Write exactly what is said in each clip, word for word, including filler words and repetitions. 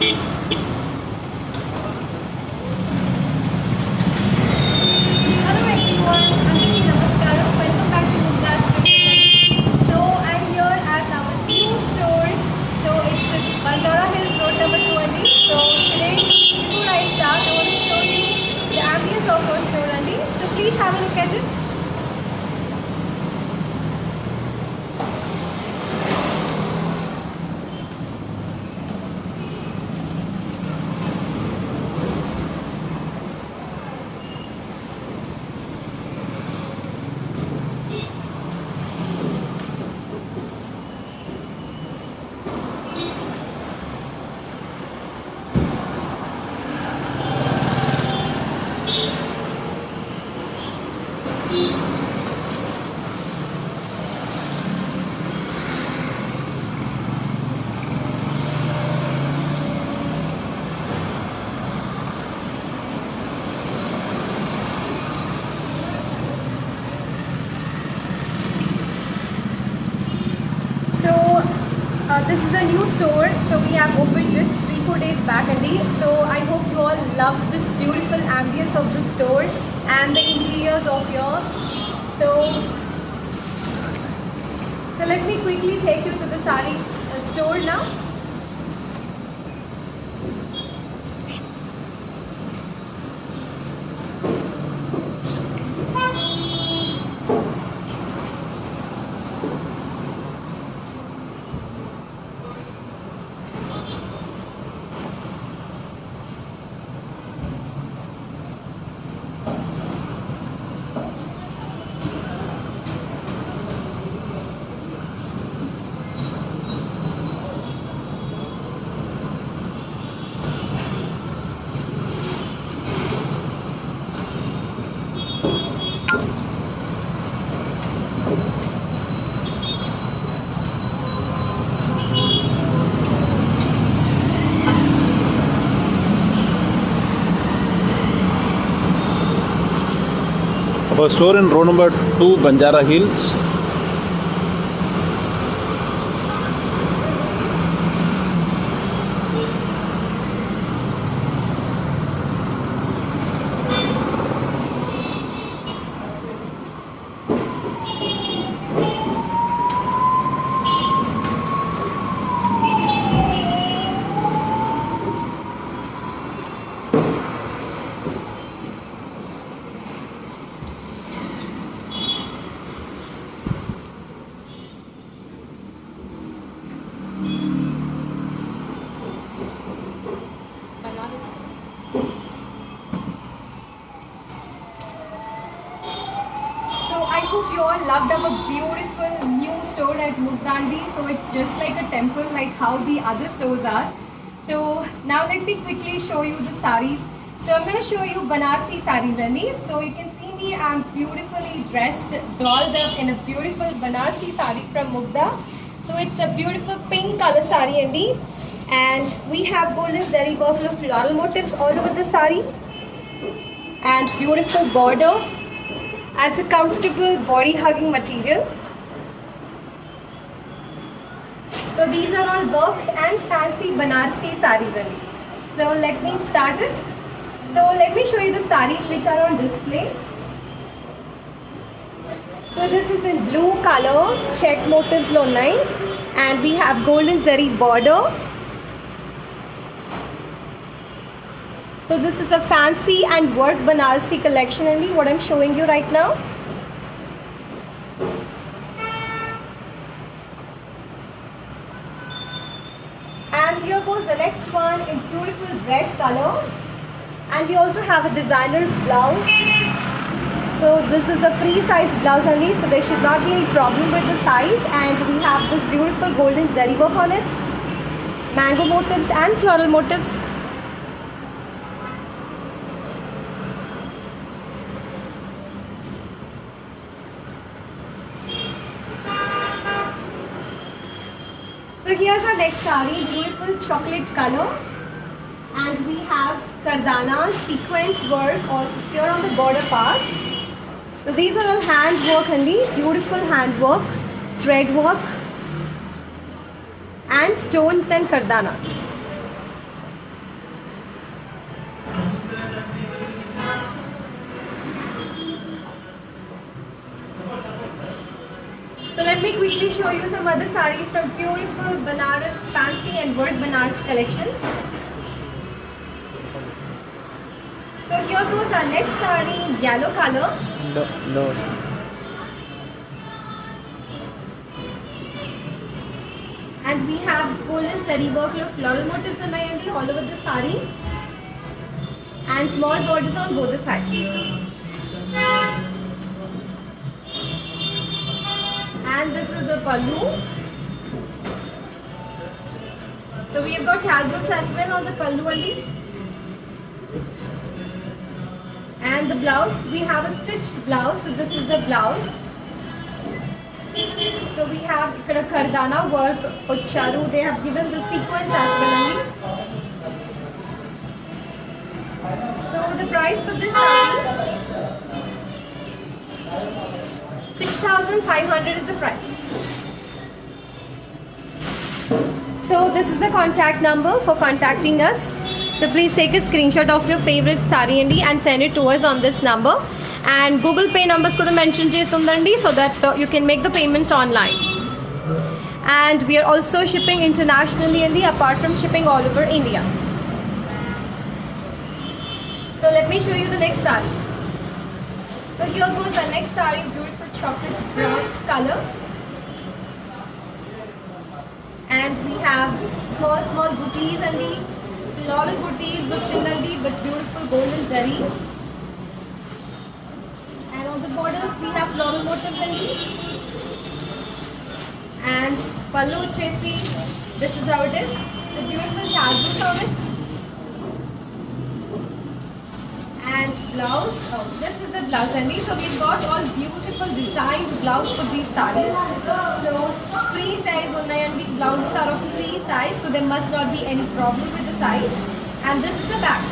Hello everyone, Andiki Namaskaram. Welcome back to Mumtaz Studio. So I'm here at our new store. So it's at Bandara Hills Road number twenty. So today, before I start, I want to show you the ambience of our store, Andy. So please have a look at it. Uh, this is a new store, so we have opened just three four days back, Andy. So I hope you all love this beautiful ambience of the store and the interiors of your. So, so let me quickly take you to the sari uh, store now. Our store in row number two, Banjara Hills. I hope you all loved our beautiful new store at Mukdandi. So it's just like a temple, like how the other stores are. So now let me quickly show you the saris. So I'm going to show you Banarsi saris, Andy. So you can see me, I'm beautifully dressed, dolled up in a beautiful Banarsi sari from Mugda. So it's a beautiful pink color sari, Andy. And we have golden zari work of floral motifs all over the sari. And beautiful border. And it's a comfortable body hugging material. So these are all work and fancy Banarsi saris, Andy. So let me start it. So let me show you the saris which are on display. So this is in blue color, check motifs online, and we have golden zari border. So this is a fancy and work Banarsi collection, only what I'm showing you right now. And here goes the next one in beautiful red color. And we also have a designer blouse. So this is a free size blouse only, so there should not be any problem with the size. And we have this beautiful golden zari work on it, mango motifs and floral motifs. So here's our next sari, beautiful chocolate color, and we have kardana sequence work all here on the border part. So these are all hand work, only beautiful hand work, thread work, and stones and kardanas. me quickly show you some other sarees from beautiful Banaras, fancy and work Banaras collections. So here goes our next saree in yellow color. No, no. And we have golden zari work of floral motifs on all over the saree. And small borders on both the sides. And this is the pallu. So we have got tassels as well on the pallu only. And the blouse, we have a stitched blouse. So this is the blouse. So we have ikkada kardana work, ucharu. They have given the sequence as well only. So the price for this saree, six thousand five hundred is the price. So this is the contact number for contacting us. So please take a screenshot of your favorite saree and send it to us on this number. And Google Pay numbers could mention chestundandi so that uh, you can make the payment online. And we are also shipping internationally and apart from shipping all over India. So let me show you the next saree. So here goes the next saree, beautiful chocolate brown color. And we have small small booties and the floral booties uchindandi with beautiful golden zari. And on the borders we have floral motifs and the and pallu chesi. This is how it is. The beautiful tassels on it. And blouse, oh, this is the blouse only. So we've got all beautiful designed blouse for these sarees. So free size unnayandi, blouses are of free size, so there must not be any problem with the size. And this is the back.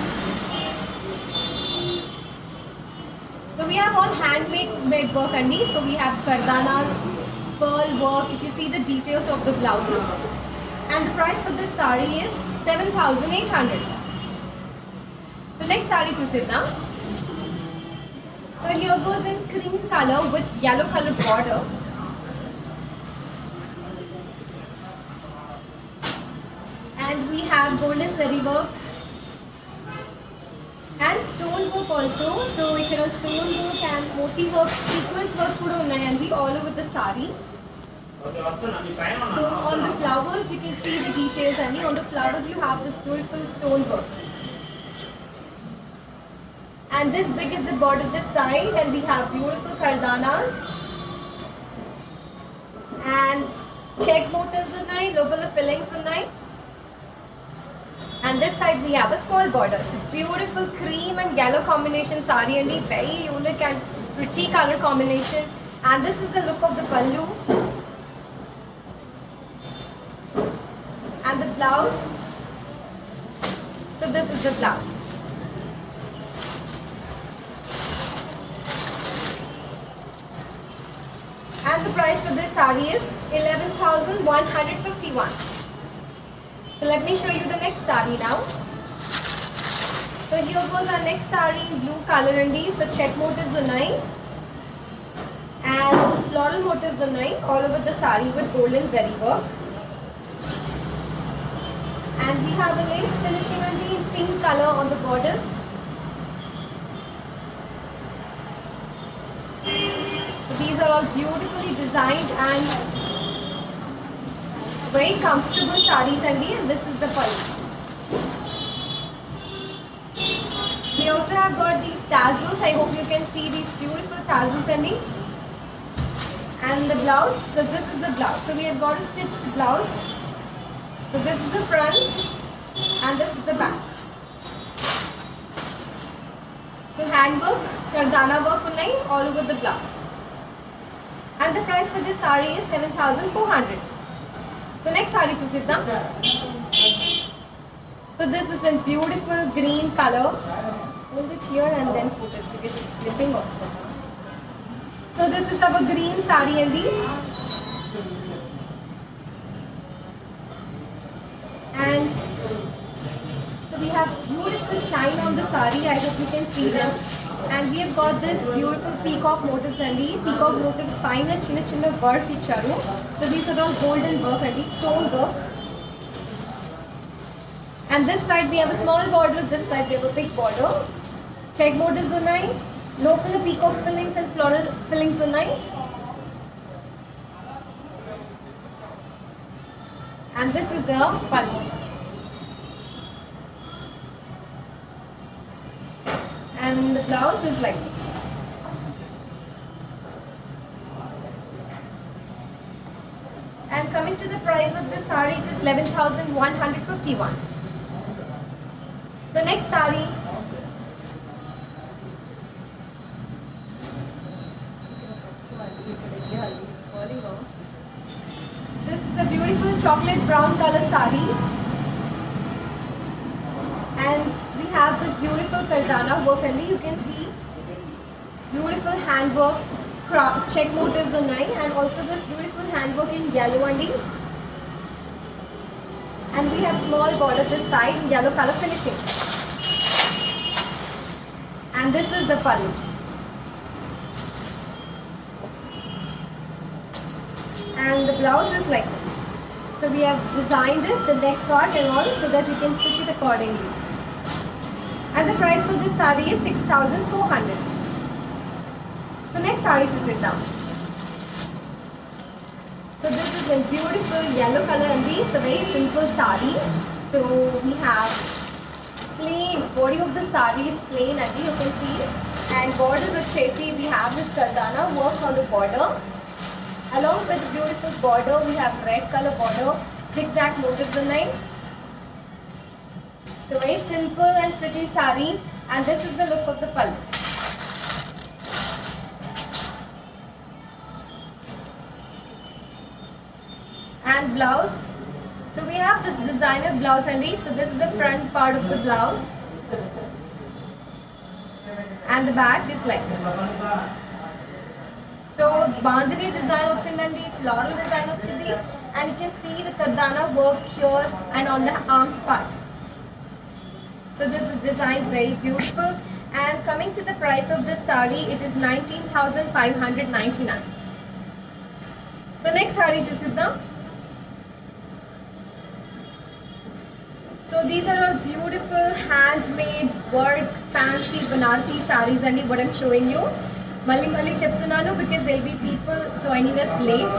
So we have all handmade made work only. So we have kardanas, pearl work, if you see the details of the blouses. And the price for this saree is seven thousand eight hundred. So next saree to sit now. So here goes in cream color with yellow color border. And we have golden zari work and stone work also. So we can have stone work and moti work, sequence work kuda unnayandi all over the saree. So on the flowers you can see the details, and on the flowers you have this beautiful stone work. And this big is the border this side, and we have beautiful kardanas and check motifs unnai, local fillings unnai. And this side we have a small border. It's beautiful cream and yellow combination saree, and very unique and pretty color combination. And this is the look of the pallu. And the blouse. So this is the blouse. And the price for this saree is eleven thousand one hundred fifty-one. So let me show you the next saree now. So here goes our next saree in blue color and so check motifs unnai and floral motifs unnai all over the saree with golden zari work. And we have a lace finishing on the pink color on the borders. So these are all beautifully designed and very comfortable sarees, and this is the pallu. We also have got these tassels. I hope you can see these beautiful tassels and and the blouse. So this is the blouse. So we have got a stitched blouse. So this is the front and this is the back. So hand work, kardana work unnai all over the blouse. And the price for this saree is seven thousand four hundred. So next saree to sit down. So this is a beautiful green color. Hold it here and then put it because it's slipping off. So this is our green saree and and so we have beautiful shine on the saree. I hope you can see them. And we have got this beautiful peacock motifs and peacock motifs pine chinna chinna work icharu. So these are all golden work and stone work. And this side we have a small border, this side we have a big border. Check motifs unnai, local peacock fillings and floral fillings unnai. And this is the pallu. And the blouse is like this. And coming to the price of this saree, it is eleven thousand one hundred fifty-one. The next saree, this is a beautiful chocolate brown color saree, and we have this beautiful kardana work only. You can see beautiful handwork, check motifs on nine, and also this beautiful handwork in yellow only. And we have small border this side in yellow color finishing. And this is the pallu. And the blouse is like this. So we have designed it, the neck part and all, so that you can stitch it accordingly. And the price for this saree is six thousand four hundred. So next saree to sit down. So this is a beautiful yellow color and it's a very simple saree. So we have plain, body of the saree is plain and you can see. And borders of chassis, we have this kardana work on the border. Along with the beautiful border, we have red color border, zigzag motifs on line. So very simple and pretty saree, and this is the look of the pallu. And blouse. So we have this designer blouse only. So this is the front part of the blouse. And the back is like this. So bandhani design ochindandi, floral design ochindi, and you can see the kardana work here and on the arms part. So this is designed very beautiful. And coming to the price of this saree, it is nineteen thousand five hundred ninety-nine. So next saree just is now. So these are all beautiful handmade work, fancy Banarsi sarees and what I'm showing you. Malli malli cheptunanu because there will be people joining us late.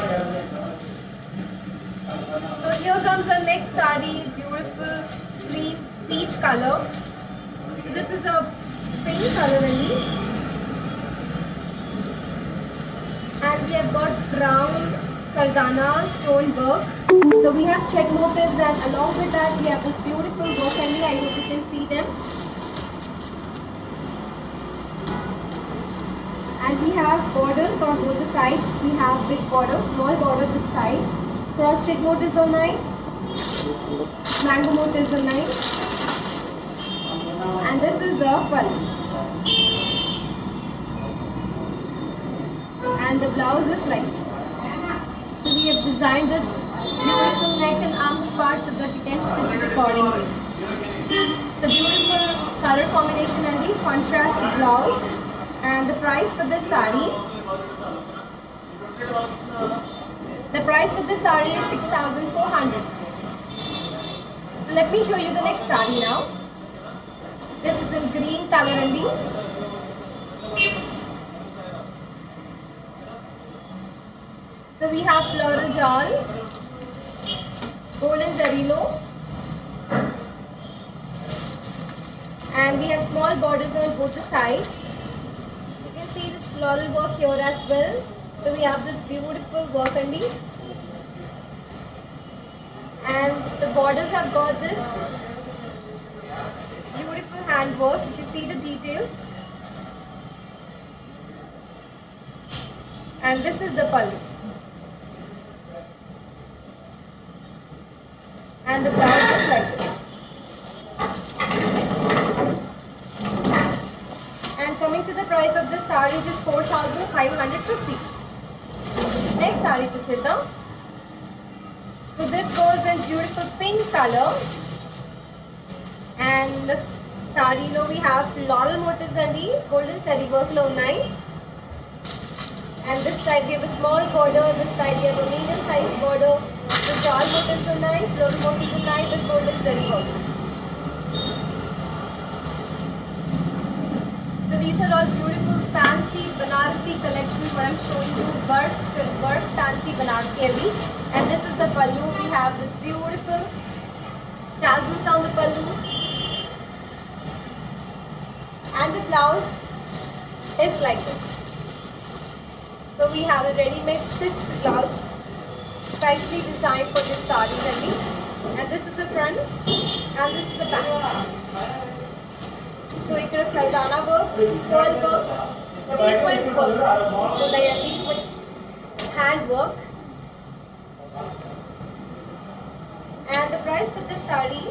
So here comes our next saree, beautiful cream peach color. So this is a pink color only. And we have got brown kardana stone work. So we have check motifs and along with that we have this beautiful work and I hope you can see them. And we have borders on both the sides. We have big border, small border this side. Cross check motifs on nine. Mango motifs on nine. And this is the pallu. And the blouse is like this. So we have designed this beautiful neck and arms part so that you can stitch it accordingly. It's a beautiful color combination and the contrast blouse. And the price for this saree, the price for this saree is six thousand four hundred. So let me show you the next saree now. This is in green color only. So we have floral jal, golden zarilo, and we have small borders on both the sides. See this floral work here as well. So we have this beautiful work only, and the borders have got this beautiful handwork. If you see the details, and this is the pallu, and the blouse is like this. Coming to the price of this saree, it is four thousand five hundred fifty. Next saree to sit down. So this goes in beautiful pink color and సారీలో we have floral motifs అండి, golden saree work లో ఉన్నాయి. And this side we have a small border, this side we have a medium size border. The shawl motifs ఉన్నాయి, floral motifs ఉన్నాయి with golden saree work. So these are all beautiful fancy Banarasi collections. What I'm showing you, work, work fancy Banarasi heavy. And this is the pallu. We have this beautiful tassels on the pallu. And the blouse is like this. So we have a ready-made stitched blouse, specially designed for this saree only. And this is the front, and this is the back. So here Kardana work, pearl work, sequence work, with hand work. And the price for this saree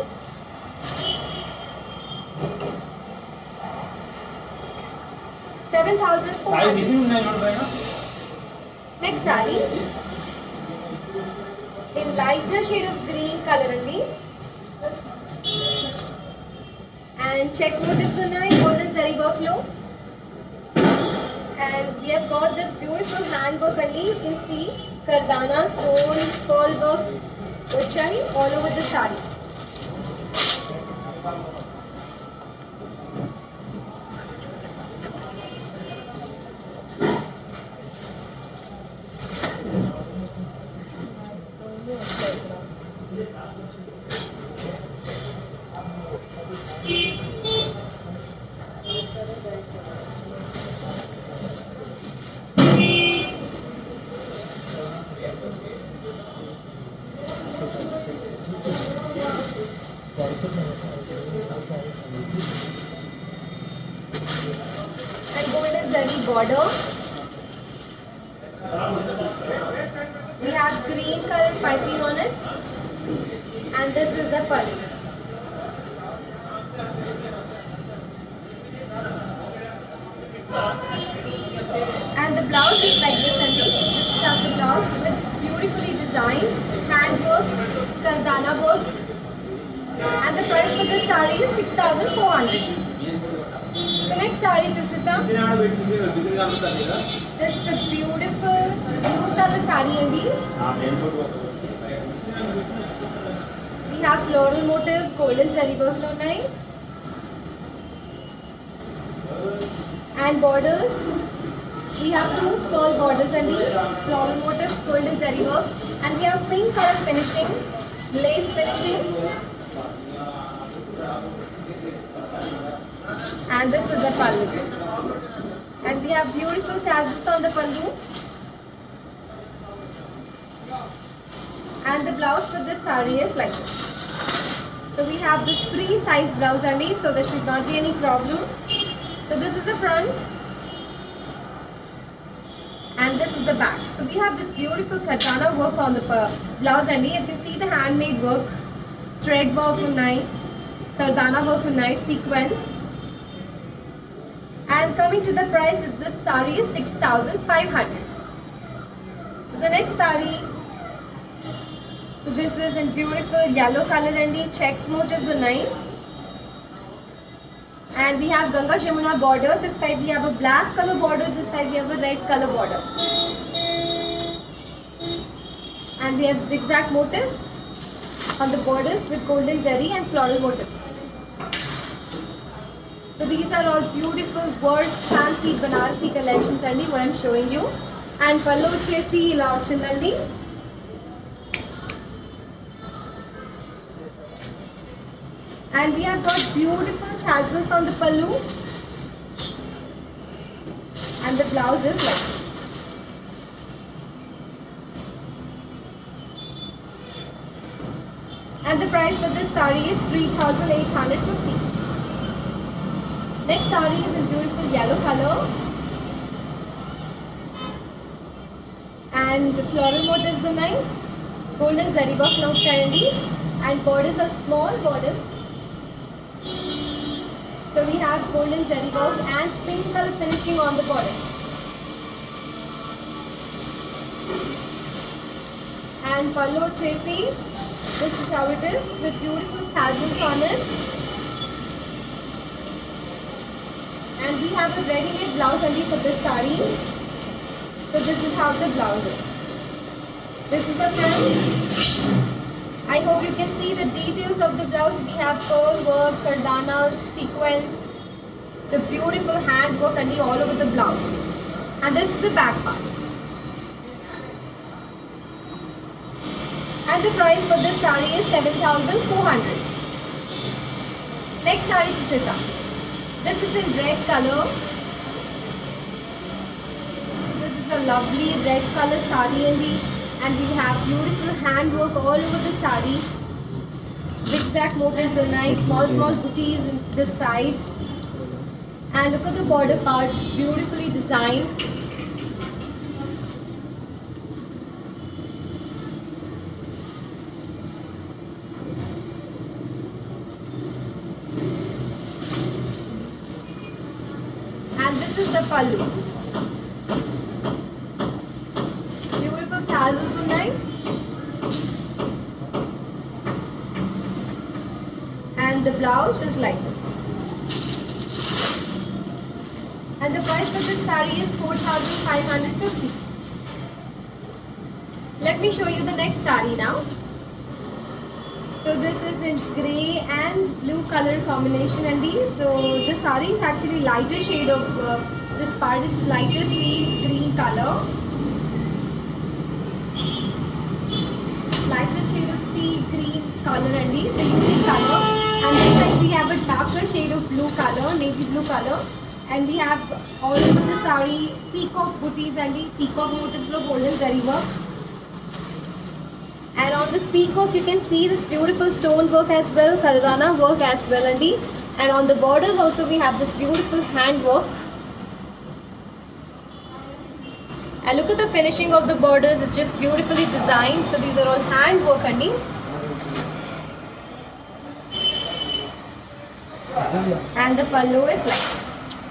seven thousand four hundred. Next saree in lighter shade of green color only. And check motifs ఉన్నాయి, golden zari work లో. And we have got this beautiful hand work only. You can see Kardana stone, pearl work వచ్చాయి all over the saree. And golden zari border. We have green colored piping on it, and this is the pallu. And the blouse is like this only. This is how the blouse with beautifully designed handwork, Kardana work. And the price for this saree is six thousand four hundred. The next saree, Jusita. This is a beautiful blue color saree only. We have floral motifs, golden zari work online, and borders. We have two small borders only, floral motifs, golden zari work, and we have pink color finishing, lace finishing. And this is the pallu. And we have beautiful tassels on the pallu. And the blouse for this saree is like this. So we have this free size blouse only, so there should not be any problem. So this is the front. And this is the back. So we have this beautiful katana work on the blouse only. You can see the handmade work, thread work unnai, katana work unnai, sequence. And coming to the price, this saree is six thousand five hundred. So the next saree, so this is in beautiful yellow color and checks motifs unnai. And we have Ganga Jamuna border. This side we have a black color border. This side we have a red color border. And we have zigzag motifs on the borders with golden zari and floral motifs. So these are all beautiful work fancy Banarasi collections and what I'm showing you. And pallu chesi ila ochindandi. And we have got beautiful tassels on the pallu. And the blouse is like this. And the price for this saree is three thousand eight hundred fifty. Next saree is in beautiful yellow color. And floral motifs are nice. Golden zari work now chayandi. And borders are small borders. So we have golden zari work and pink color finishing on the borders. And pallu chesi, this is how it is with beautiful tassels on it. And we have a ready-made blouse only for this saree. So this is how the blouse is. This is the front. I hope you can see the details of the blouse. We have pearl work, kardanas, sequins. It's a beautiful hand work only all over the blouse. And this is the back part. And the price for this saree is seven thousand four hundred. Next saree to sit up. This is in red color. This is a lovely red color saree only, and we have beautiful handwork all over the saree. Zigzag motifs are nice, small small booties in this side. And look at the border parts, beautifully designed. And this is the pallu. Beautiful tassels tonight. And the blouse is like this. And the price for this saree is four thousand five hundred fifty. Let me show you the next saree now. So this is in grey and blue color combination, and these. So the saree is actually lighter shade of uh, this part is lighter sea green color. Lighter shade of sea green color, and these so unique color. And this side we have a darker shade of blue color, navy blue color. And we have all over the saree peacock booties and the peacock motifs of golden zari work. And on this peacock you can see this beautiful stone work as well, kardana work as well, and and on the borders also we have this beautiful hand work. And look at the finishing of the borders, it's just beautifully designed. So these are all hand work, and and the pallu is like this.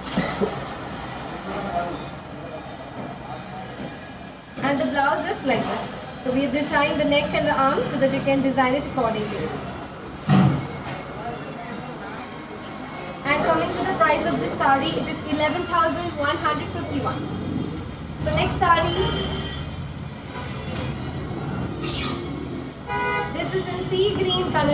And the blouse is like this. So we have designed the neck and the arms so that you can design it accordingly. And coming to the price of this saree, it is eleven thousand one hundred fifty-one. So next saree, this is in sea green color,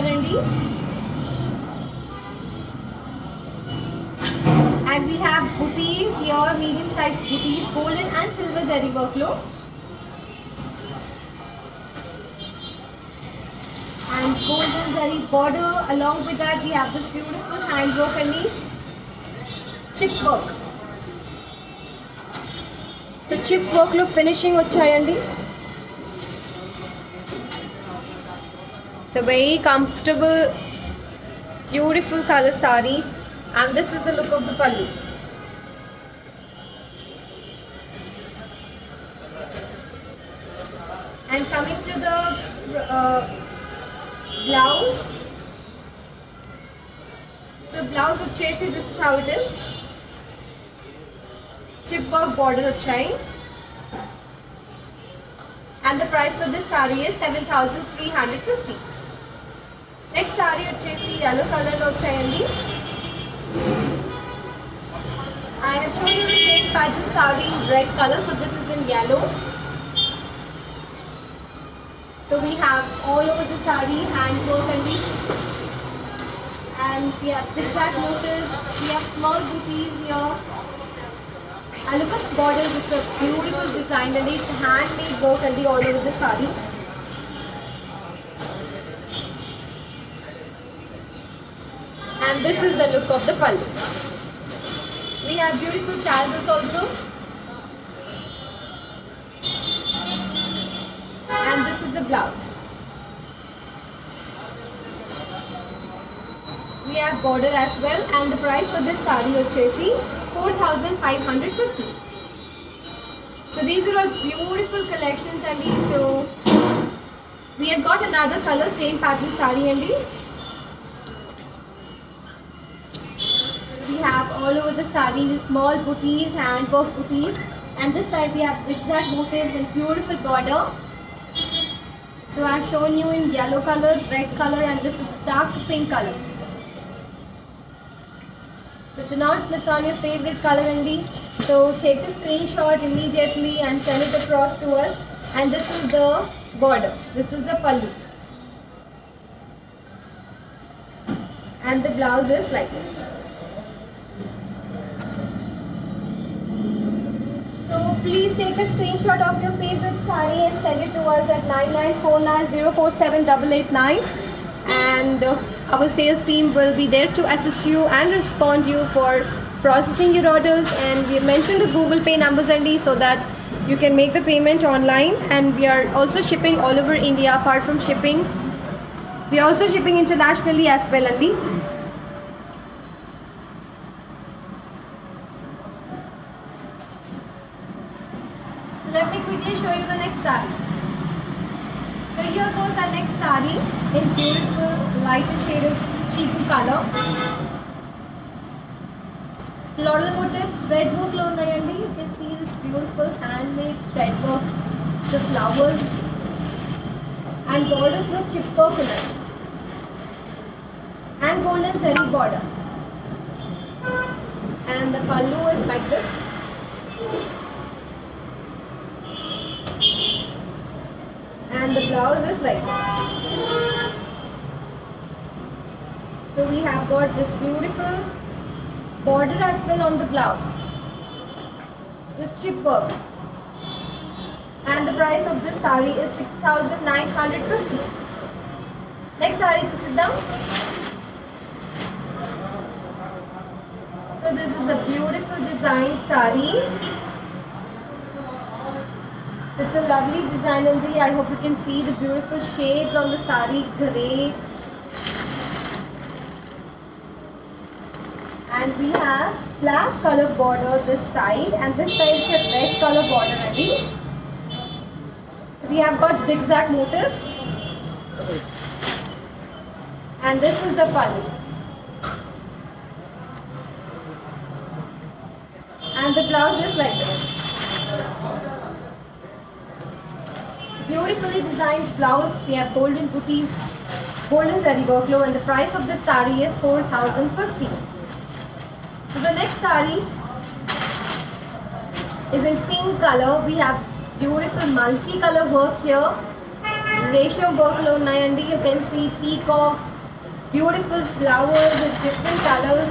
and we have booties here, medium sized booties, golden and silver zari work look. And golden zari border, along with that we have this beautiful hand work and the chip work. So chip work look finishing ochayandi. So very comfortable, beautiful color saree, and this is the look of the pallu. And coming to the uh, blouse. So blouse వచ్చేసి this is how it is. Chip work border వచ్చాయి. And the price for this saree is seven thousand three hundred fifty. Next saree వచ్చేసి yellow color లో వచ్చాయండి. I have shown you the same pattern saree in red color, so this is in yellow. So we have all over the saree hand work, and we and we have zigzag motifs, we have small booties here. And look at the borders, it's a beautiful design, and it's handmade work and all over the saree. And this is the look of the pallu. We have beautiful tassels also. And this is the blouse. We have border as well, and the price for this saree వచ్చేసి four thousand five hundred fifty. So these are all beautiful collections, and so we have got another color, same pattern saree, and we have all over the saree the small booties, hand work booties, and this side we have zigzag motifs and beautiful border. So I have shown you in yellow color, red color, and this is dark pink color. So do not miss on your favorite color, Andy. So take a screenshot immediately and send it across to us. And this is the border. This is the pallu. And the blouse is like this. So please take a screenshot of your favorite saree and send it to us at nine nine four nine zero four seven eight eight nine. And uh, our sales team will be there to assist you and respond you for processing your orders. And we have mentioned the Google Pay numbers, Andy, so that you can make the payment online. And we are also shipping all over India. Apart from shipping, we are also shipping internationally as well, Andy. So let me quickly show you the next saree. So here goes our next saree in beautiful lighter shade of chiku color. Floral motifs, thread work lo unnayandi. You can see this beautiful handmade thread work, the flowers, and borders lo chip work unnai. And golden zari border. And the pallu is like this. And the blouse is like this. So we have got this beautiful border as well on the blouse. This chip work. And the price of this saree is six thousand nine hundred fifty. Next saree, to sit down. So this is a beautiful design saree. It's a lovely design, Andy. I hope you can see the beautiful shades on the saree, grey. And we have black color border this side, and this side is a red color border, Andy. We have got zigzag motifs. And this is the pallu. And the blouse is like this. Beautifully designed blouse. We have golden booties, golden zari workflow, and the price of this saree is four thousand fifty. So the next saree is in pink color. We have beautiful multi-color work here. Resham work lo unnayandi. You can see peacocks, beautiful flowers with different colors.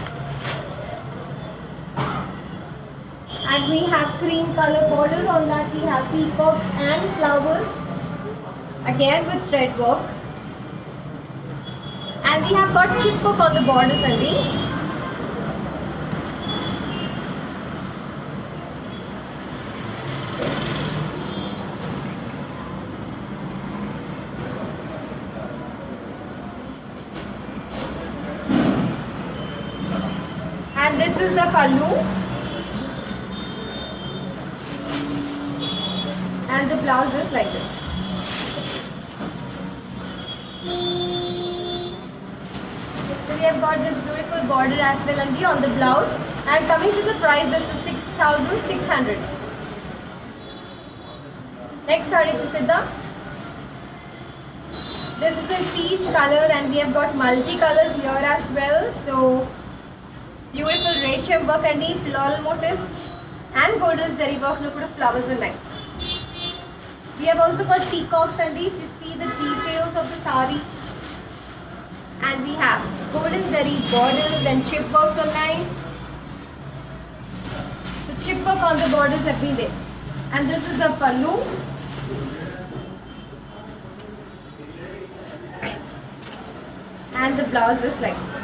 And we have cream color border. On that we have peacocks and flowers, again with thread work. And we have got chip work on the borders, Andy. And this is the pallu. And the blouse is like this. So we have got this beautiful border as well, Andy, on the blouse. And coming to the price, this is six thousand six hundred. Next saree, Chusida. This is in peach color, and we have got multi-colors here as well. So beautiful resham work, Andy, floral motifs, and golden zari work. Look at the flowers in line. We have also got peacocks, Andy, to see the details of the saree. And we have golden zari borders and chip works online. So chip work on the borders have been there. And this is the pallu. And the blouse is like this.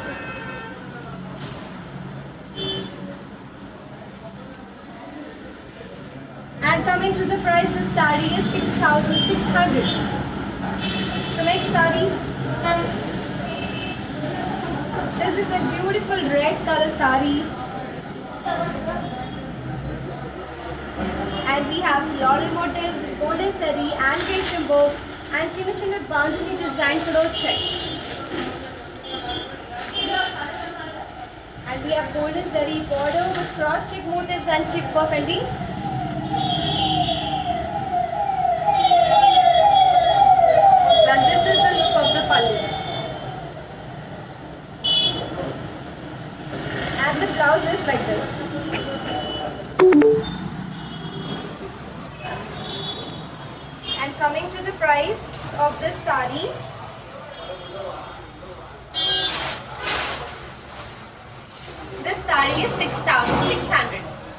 And coming to the price, this saree is six thousand six hundred. So next saree, this is a beautiful red color saree. And we have floral motifs, golden zari and resham work, and chinna chinna bandhani design for check. And we have golden zari border with cross check motifs and chip work, Andy. And this is the look of the pallu. And coming to the price of this sari. This sari is six thousand six hundred.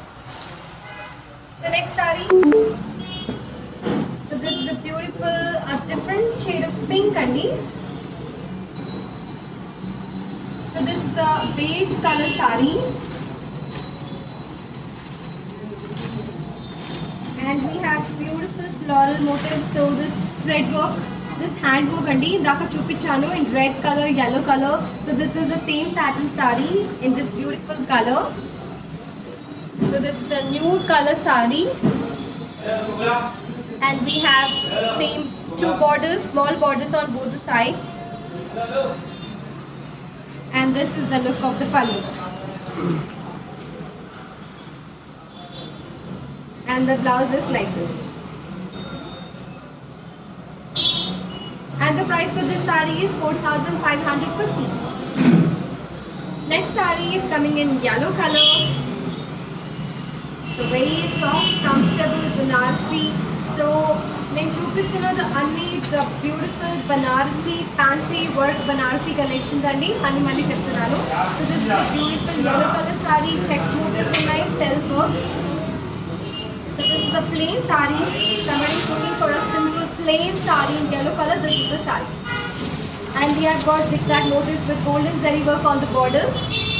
The next sari. So this is a beautiful, a different shade of pink andi. So this is a beige color sari. And we have beautiful floral motifs. So this thread work, this hand work andi, indaka chupichanu in red color, yellow color. So this is the same pattern sari in this beautiful color. So this is a nude color sari. And we have same two borders, small borders on both the sides. And this is the look of the pallu. And the blouse is like this. And the price for this sari is four thousand five hundred fifty. Next sari is coming in yellow color. So very soft, comfortable Banarasi. So నేను చూపిస్తున్నది అన్ని it's beautiful Banarasi fancy work Banarasi collections అండి అని మళ్ళీ చెప్తున్నాను. So this is beautiful yellow color saree, check motifs ఉన్నాయి, self work. So this is a plain saree. Somebody is looking for a simple plain saree in yellow color. This is the saree. And we have got zigzag motifs with golden zari work on the borders.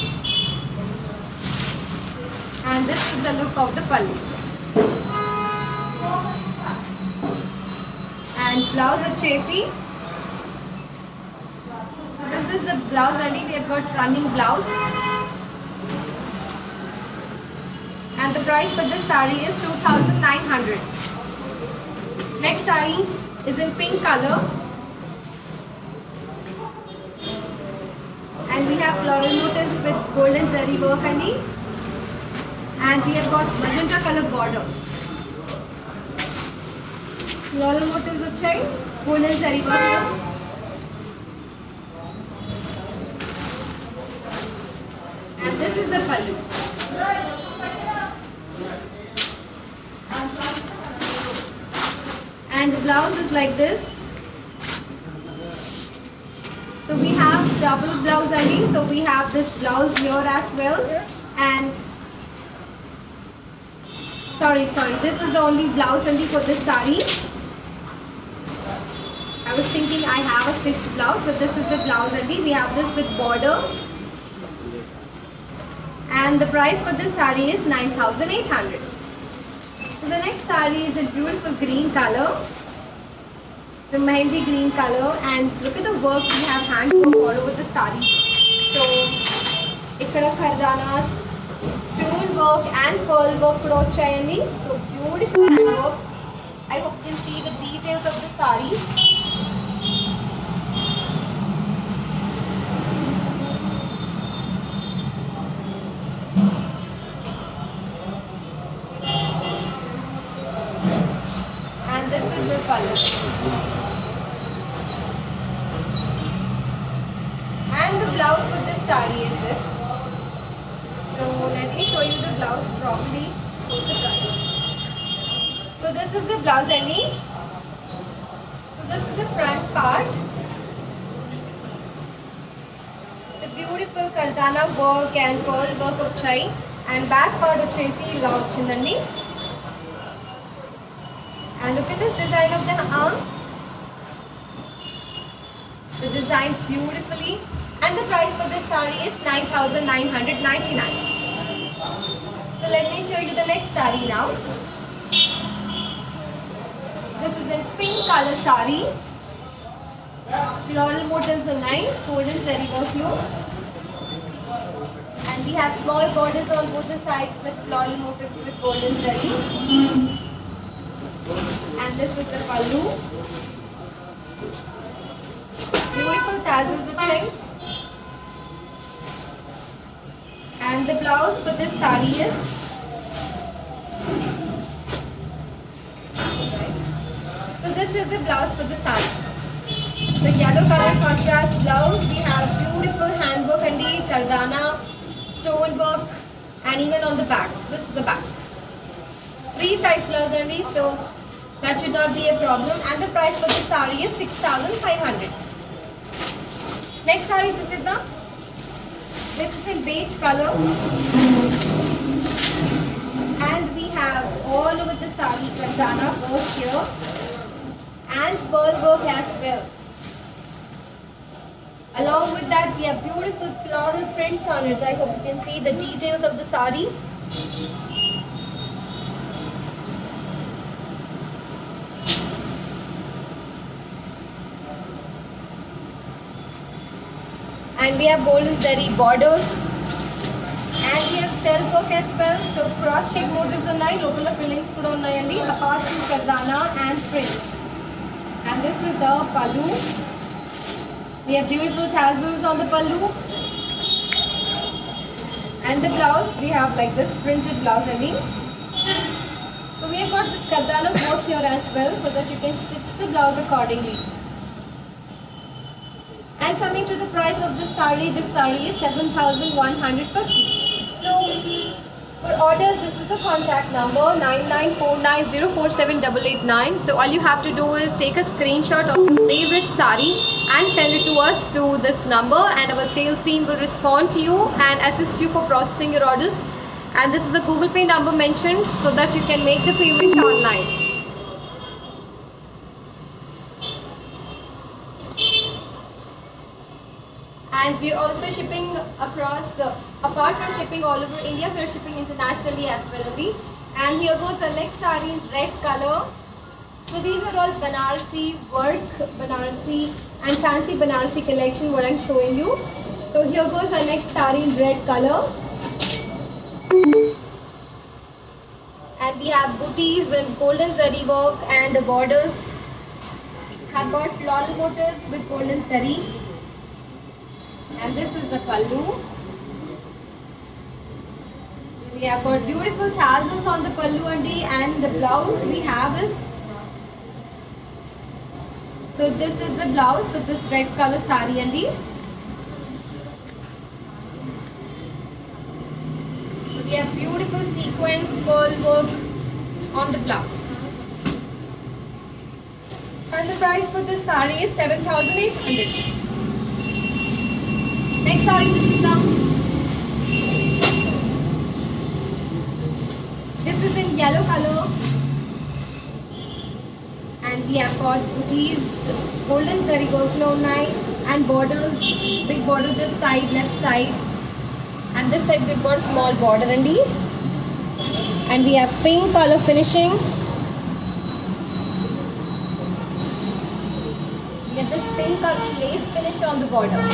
And this is the look of the pallu. And blouse వచ్చేసి, so this is the blouse and we have got running blouse. And the price for this saree is two thousand nine hundred. Next saree is in pink color. And we have floral motifs with golden zari work and and we have got magenta color border. Floral motifs వచ్చాయి, golden zari work. And this is the pallu. And the blouse is like this. So we have double blouse only. So we have this blouse here as well. And sorry, sorry, this is the only blouse only for this saree. I was thinking I have a stitched blouse, but this is the blouse only. We have this with border. And the price for this saree is nine thousand eight hundred. So the next saree is a beautiful green color. The mehendi green color. And look at the work, we have hand work all over the saree. So, ikkada kardanas, stone work and pearl work kuda vachayandi. So beautiful hand work. I hope you can see the details of the saree. And this is the pallu. And the blouse for this saree is this. So let me show you the blouse properly. Show the price. So this is the blouse any. So this is the front part. It's a beautiful kardana work and pearl work vachai. And back part vachesi ila vachindandi. And look at this design of the arms. The design beautifully. And the price for this saree is nine thousand nine hundred ninety-nine. So let me show you the next saree now. This is a pink color saree. Floral motifs are nice, golden zari work look. And we have small borders on both the sides with floral motifs with golden zari. And this is the pallu. Beautiful tassels are chain. And the blouse for this saree is so this is the blouse for the saree. The yellow color contrast blouse. We have beautiful handwork and the kardana, stone work, and even on the back. This is the back. Free size blouse only. So That should not be a problem. And the price for this saree is six thousand five hundred. Next saree, Susidna. This is in beige color. And we have all over the saree bandana work here. And pearl work as well. Along with that, we have beautiful floral prints on it. I hope you can see the details of the saree. And we have golden zari borders. And we have self work as well. So cross check motifs online, local fillings kuda unnayandi, apart from kardana and prints. And this is the pallu. We have beautiful tassels on the pallu. And the blouse, we have like this printed blouse only. So we have got this kardana work here as well, so that you can stitch the blouse accordingly. And coming to the price of this saree, this saree is seven thousand one hundred fifty. So for orders, this is the contact number nine nine four nine zero four seven eight eight nine. So all you have to do is take a screenshot of your favorite saree and send it to us to this number, and our sales team will respond to you and assist you for processing your orders. And this is a Google Pay number mentioned so that you can make the payment online. And we are also shipping across, uh, apart from shipping all over India, we are shipping internationally as well. And here goes the next saree in red color. So these are all Banarasi work, Banarasi and fancy Banarasi collection what I am showing you. So here goes the next saree in red color. And we have booties and golden zari work, and the borders have got floral motifs with golden zari. And this is the pallu. So we have got beautiful tassels on the pallu andi, and the blouse we have is, so this is the blouse with this red color saree andi. So we have beautiful sequence pearl work on the blouse. And the price for this saree is seven thousand eight hundred. Next saree, Jessica. This is in yellow color. And we have got booties, golden zari work online, and borders, big border this side, left side. And this side we've got small border andi. And we have pink color finishing. We have this pink color lace finish on the border.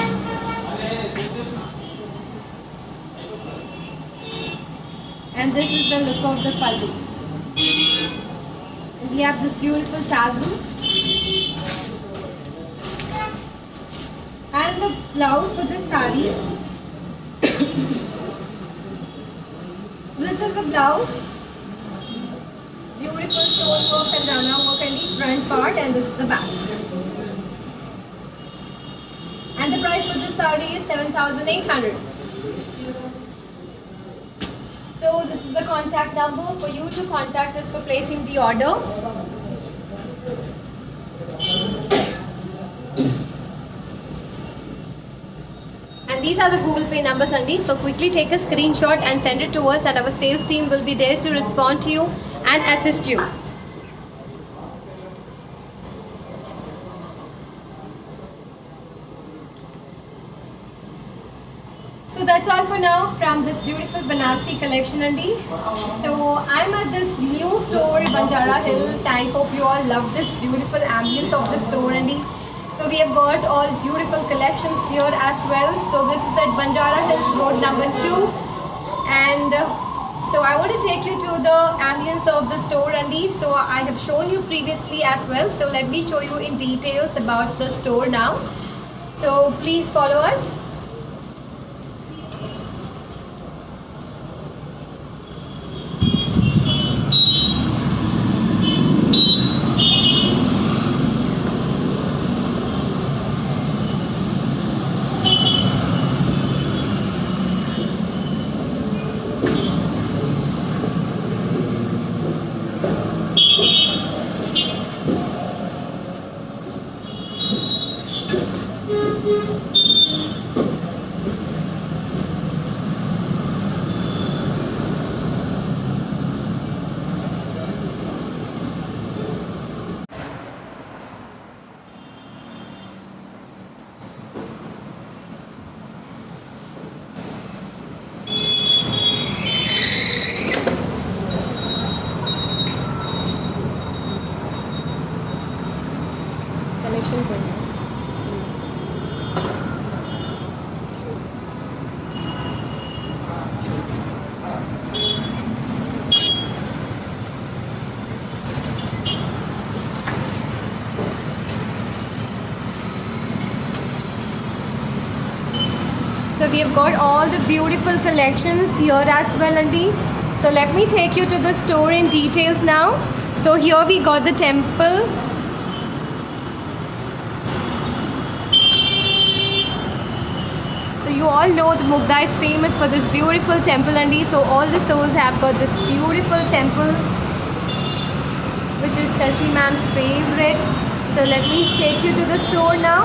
And this is the look of the pallu. And we have this beautiful tassel. And the blouse for this saree. This is the blouse. Beautiful stone work and rana work in the front part, and this is the back. And the price for this saree is seven thousand eight hundred. So this is the contact number for you to contact us for placing the order. And these are the Google Pay numbers only. So quickly take a screenshot and send it to us, and our sales team will be there to respond to you and assist you. So that's all for now from this beautiful Banarsi collection, Andy. So I'm at this new store, Banjara Hills. I hope you all love this beautiful ambience of the store, Andy. So we have got all beautiful collections here as well. So this is at Banjara Hills Road number two. And uh, so I want to take you to the ambience of the store, Andy. So I have shown you previously as well. So let me show you in details about the store now. So please follow us. Collection करना है। So we have got all the beautiful collections here as well, Andy. So let me take you to the store in details now. So here we got the temple. So you all know the Mugda is famous for this beautiful temple, Andy. So all the stores have got this beautiful temple, which is Chachi ma'am's favorite. So let me take you to the store now.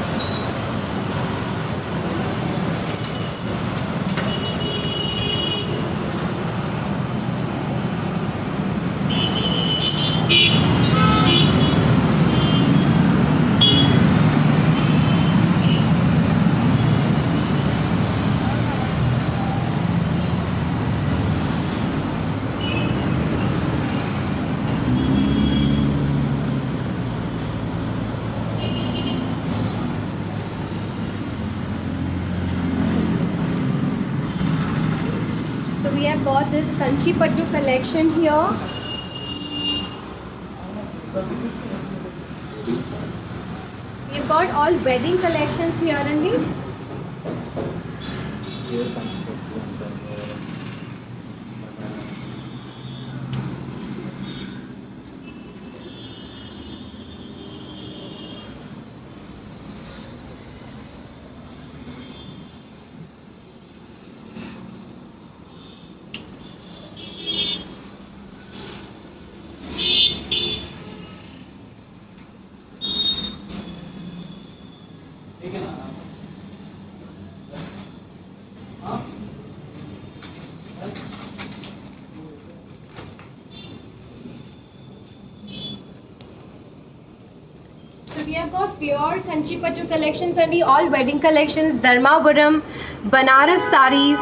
So we have got this Kanchi Pattu collection here. We've got all wedding collections here, Andy. So we have got pure Kanchi Pattu collections and all wedding collections, Dharmapuram, Banaras sarees.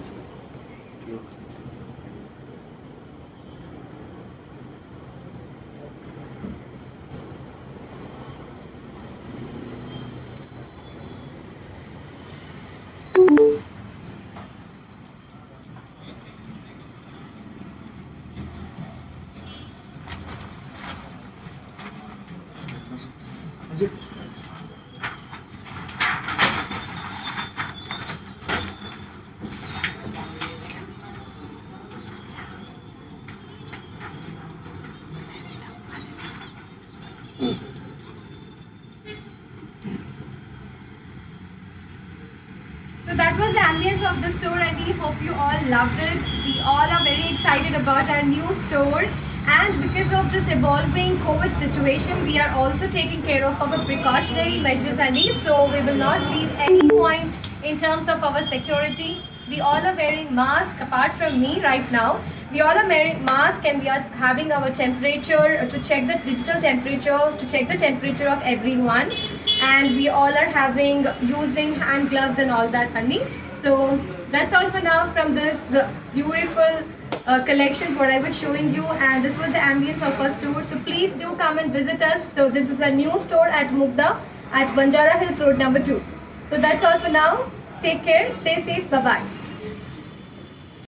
So that was the ambience of the store, and we hope you all loved it. We all are very excited about our new store, and because of this evolving COVID situation, we are also taking care of our precautionary measures, Andy. So we will not leave any point in terms of our security. We all are wearing masks apart from me right now. We all are wearing masks and we are having our temperature to check the digital temperature, to check the temperature of everyone. And we all are having, using hand gloves and all that, honey. So that's all for now from this beautiful uh, collection what I was showing you. And this was the ambience of our store. So please do come and visit us. So this is a new store at Mugda at Banjara Hills Road number two. So that's all for now. Take care. Stay safe. Bye-bye.